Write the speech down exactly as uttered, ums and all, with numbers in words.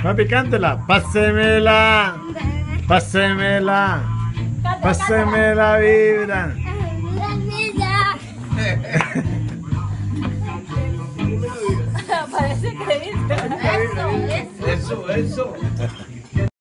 Papi, cántela. Pásemela. Pásemela. Páseme la vibra. Parece que Eso, eso.